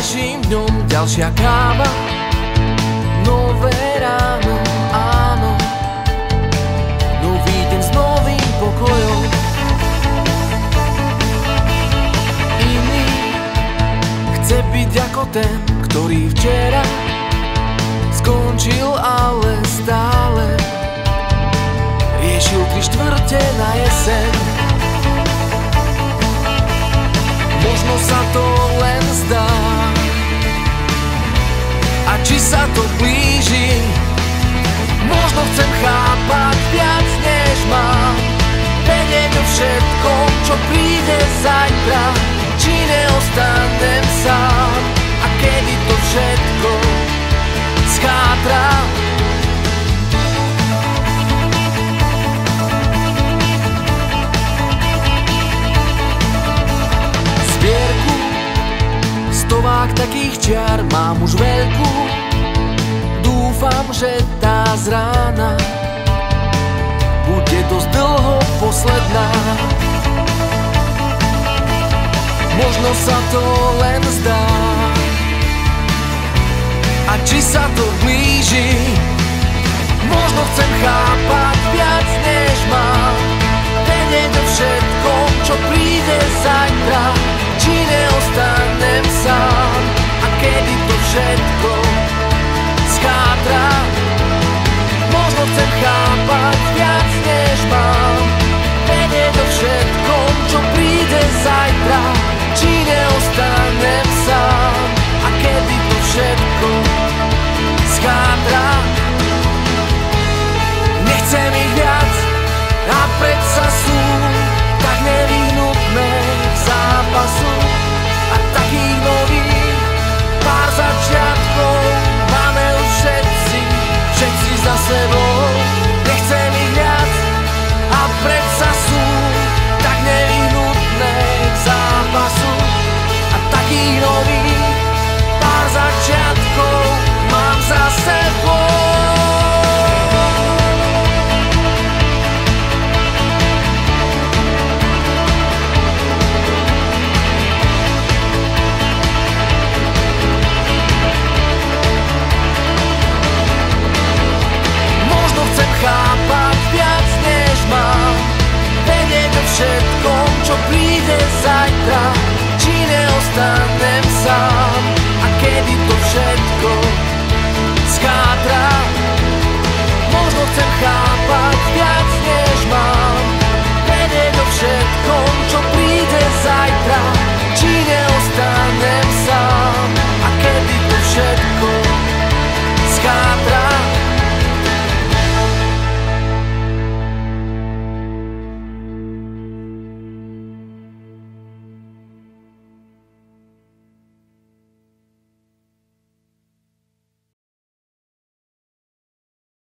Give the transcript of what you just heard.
ďalším dňom ďalšia káva, nové ráno, áno, nový deň s novým pokojom. Iný chce byť ako ten, ktorý včera skončil, ale stále riešil 3/4 na jeseň. Možno sa to len zdá, a či sa to blíži. Možno chcem chápať viac než mám, vedieť o všetkom, čo príde zajtra. Či neostanem sám, a kedy to všetko schátra. Zbierku stovák takých čiar mám už veľkú. Dúfam, že tá z rána bude dosť dlho posledná. Možno sa to len zdá, a či sa to blíži. Možno chcem chápať viac než mám, vedieť o všetkom, čo príde zajtra. Či neostanem sám, a kedy to všetko schátra. Možno chcem chápať viac než mám, vedieť o všetkom, čo príde zajtra. Či neostanem sám, a kedy to všetko schátra. Nechcem ich viac, a predsa sú tak nevyhnutné k zápasu. A takých nových pár začiatkov máme už všetci za sebou. Nechcem ich viac, a predsa sú tak nevyhnutné k zápasu. A takých nových pár začiatkov mám za sebou. Možno chcem chápať viac než mám, vedieť o všetkom, čo príde zajtra. Či neostanem